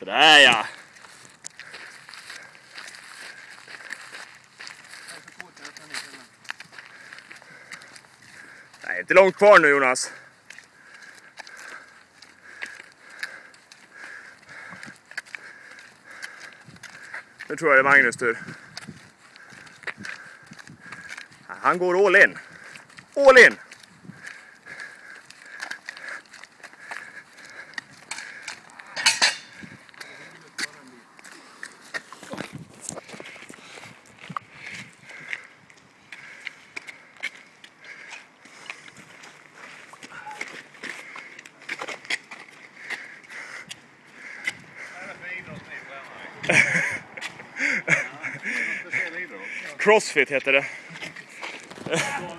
Sådär ja. Nej, inte långt kvar nu Jonas. Nu tror jag det är Magnus tur. Han går all in. All in! Crossfit heter det.